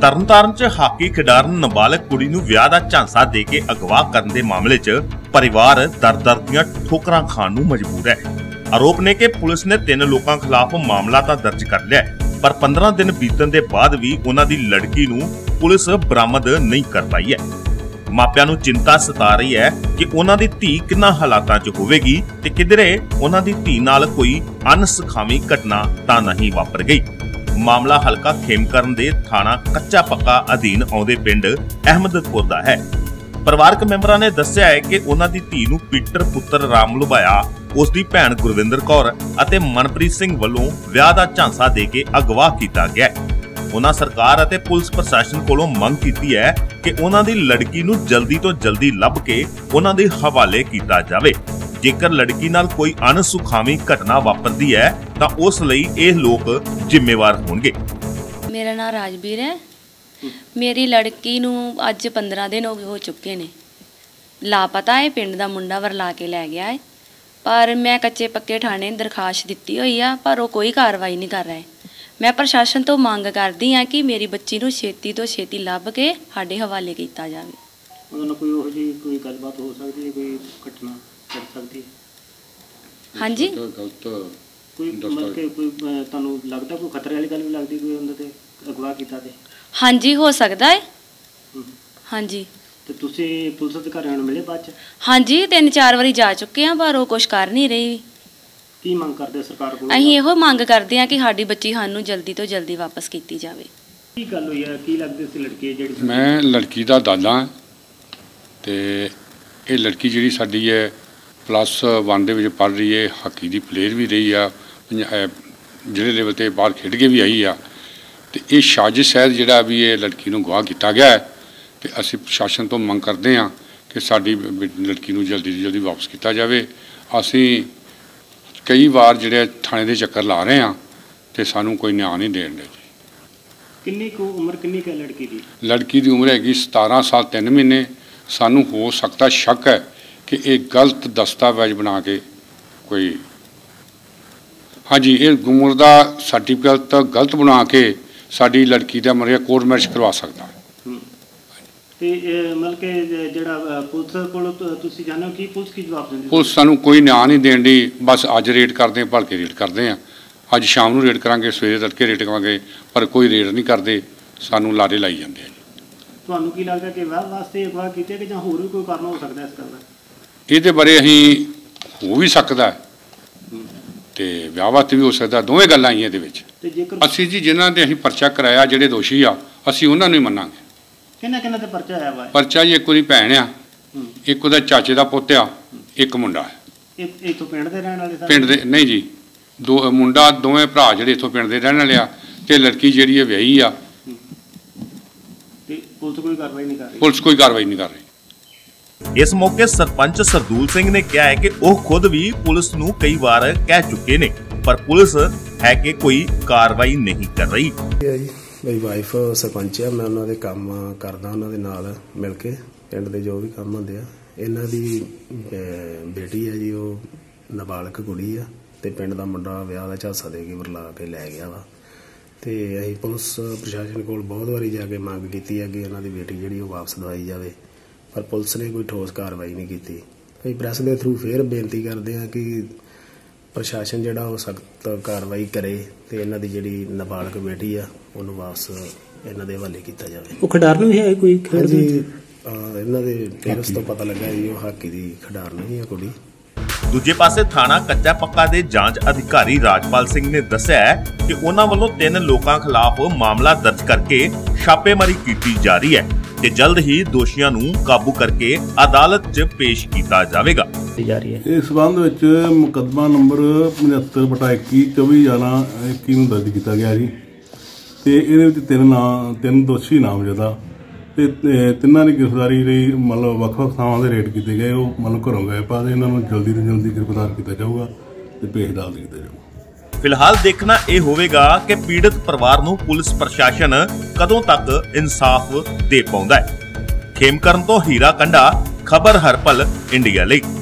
ਤਰਨਤਾਰਨ च ਹਾਕੀ ਖਿਡਾਰਨ ਨਾਬਾਲਗ ਕੁੜੀ ਨੂੰ ਵਿਆਹ ਦਾ ਝਾਂਸਾ ਦੇ ਕੇ ਅਗਵਾ ਕਰਨ ਦੇ ਮਾਮਲੇ 'ਚ ਪਰਿਵਾਰ ਦਰ-ਦਰ ਦੀਆਂ ਠੋਕਰਾਂ ਖਾਣ ਨੂੰ ਮਜਬੂਰ ਹੈ। आरोप ने कि पुलिस ने 3 लोगों खिलाफ मामला तो दर्ज कर लिया है, पर 15 दिन बीतण दे बाद भी उन्हां दी लड़की नूं पुलिस बरामद नहीं कर पाई है। मापियां नूं चिंता सता रही है कि उन्हां दी धी किन्ना हालातां 'च होवेगी ते किधरे उन्हां दी धी नाल कोई अनसुखावी घटना तां नहीं वापर गई। मामला हलका खेमकरण दे थाना कच्चा पक्का अधीन आउंदे पिंड अहमदपुर दा है। परिवारक मैंबरां ने दस्सिया है कि उन्हां दी धी नूं पीटर पुत्र राम लुभाया उसकी भैन गुरविंदर कौर अते मनप्रीत सिंह वालों विआह दा झांसा दे के अगवा किया गया। उन्हां सरकार अते पुलिस प्रशासन कोलों मंग की है कि उन्हां दी लड़की नूं जल्दी तो जल्दी लभ के उन्हां दे हवाले किया जावे। जेकर लड़की नाल कोई अनसुखावी घटना वापरदी है तां उस लई इह लोक जिम्मेवार होणगे। मेरा नाम राजवीर है। मेरी लड़की नूं अज 15 दिन हो चुके ने, लापता है। पिंड दा मुंडा वरला के लै गया है, पर मैं कच्चे पक्के थाने दरखास्त दी हुई है, पर वो कोई कार्रवाई नहीं कर रहा। मैं प्रशासन तो मंग करती हाँ कि मेरी बच्ची नूं छेती तो छेती लभ के साडे हवाले किया जाए। कोई गलबात हो सकती है, कोई घटना घट सकती है? हाँ जी, कोई मतलब कि कोई तुहानूं लगदा कोई खतरे वाली गल भी लगदी कोई उन्हां ते अगवा कीता ते? हाँ जी, हो सकता है। हाँ जी, तो तुसी पुलिस अधिकारियों नूं मिले बाद च? हाँ जी, 3-4 बारी जा चुके हैं, पर वो कुछ कर नहीं रही। की मंग करदे सरकार कोल? असीं इहो मंग करते हैं कि साडी बच्ची सानूं जल्दी तो जल्दी वापस की जाए। की गल होई है, की लगदी सी लड़की जिहड़ी? मैं लड़की दा दादा हां ते ये लड़की जिहड़ी साडी है +1 दे विच पढ़ रही है, हाकी दी प्लेयर भी रही आ, जिले लेवल ते बाहर खेड के भी आई आ। तो ये साजिश है जिहड़ा भी ये लड़की नूं गवाह किया गया है, तो असीं प्रशासन तो मंग करते हैं कि साडी लड़की नूं जल्दी तो जल्दी वापस किया जाए। असीं कई बार जिहड़े थाने दे चक्कर ला रहे हैं तो सानूं कोई न्याय नहीं देण दे। किन्नी को उम्र किन्नी है लड़की दी? लड़की दी उम्र हैगी 17 साल 3 महीने। सानूं हो सकता शक है कि एक गलत दस्तावेज बना के कोई, हाँ जी, ये उम्र का सर्टिफिकेट गलत बना के साडी लड़की का मतलब कोर्ट मैरिज करवा सकता है। मतलब कि जिहड़ा पुलिस कोलों तुसीं जाणो कि पुलिस की जवाब दिंदी? पुलिस सानूं कोई न्याय नहीं देण दी। बस अज रेड करते हैं, भलके रेड करते हैं, अज शाम नूं रेड करांगे, सवेरे तड़के रेड करांगे, पर कोई रेड नहीं करते, सानूं लारे लाई जांदे हैं। तुहानूं की लगदा कि विआह वास्ते अगवा कीते कि जां होर भी कोई कारण हो सकदा इस गल दा? इहदे बारे असीं हो भी सकदा है ते विआह वास्ते भी हो सकदा, दोवें गल्लां आईयां इहदे विच। असीं जी जिन्हां ते असीं परचा कराया जिहड़े दोषी आ, असीं उन्हां नूं ही मन्नांगे। किन्ना ते परचा आया वा? परचा जी एक उहदी भैन आ, एक उहदा चाचे दा पुੱਤ आ, एक मुंडा है। इत्थों पिंड दे रहण वाले? पिंड दे नहीं जी, दो मुंडा, दोवें भरा जिहड़े इत्थों पिंड दे रहण वाले आ, ते लड़की जिहड़ी है विआही आ। पुलिस कोई कार्रवाई नहीं कर रही? पुलिस कोई कार्रवाई नहीं कर रही। इस मौके सरपंच सरदूल सिंह ने कहा है कि वह खुद भी पुलिस नूं कई बार कह चुके ने, पर पुलिस है कि कोई कार्रवाई नहीं कर रही। मेरी वाइफ सरपंच है, मैं उन्होंने काम करदा, उन्होंने नाल मिल के पिंड दे जो भी काम होंदे आ। इन्हां दी बेटी है जी, वो नाबालग कुड़ी आ ते पिंड दा मुंडा विआह दा झांसा दे के वरला के लै गया वा। ते असीं पुलिस प्रशासन कोल बहुत वारी जाके मंग कीती है कि इन्हां दी बेटी जिहड़ी ओह वापस दवाई जावे, पर पुलिस ने कोई ठोस कार्रवाई नहीं की। असीं प्रैस के थ्रू फिर बेनती करते हैं कि प्रशासन जिहड़ा वो सख्त कार्रवाई करे ते इन्हां दी जिहड़ी नाबालग बेटी आ उहनूं वापस इन्हां दे हवाले किया जाए। वो खिडारन भी है कोई? हाँ जी, इन्हां दे पेरेंट्स तो पता लगा जी वो हाकी दी खिडारन ही है कुड़ी। दूजे पासे थाना कच्चा पक्का दे जांच अधिकारी राजपाल सिंह ने दस्सिया है कि उन्हां वल्लों 3 लोकां खिलाफ मामला दर्ज करके छापेमारी की जा रही है ते जल्द ही दोषियों नूं काबू करके अदालत च पेश किया जाएगा। इस संबंध विच मुकदमा नंबर 75/21/24/11 नूं दर्ज किया गया जी, ते इहदे विच 3 दोषी नामजदा ते तिन्हां दी गिरफ्तारी लई मतलब ਵੱਖ-ਵੱਖ ਥਾਵਾਂ ਦੇ रेड किए गए। वो मतलब घरों गए पा इन्हां नूं जल्दी तो जल्दी गिरफ्तार किया जाऊगा ते पेश अदालत किया जाऊगा। फिलहाल देखना यह होगा कि पीड़ित परिवार नूं पुलिस प्रशासन कदों तक इंसाफ दे पाउंदा है। खेमकरण तो हीरा कंडा, खबर हर पल इंडिया लई।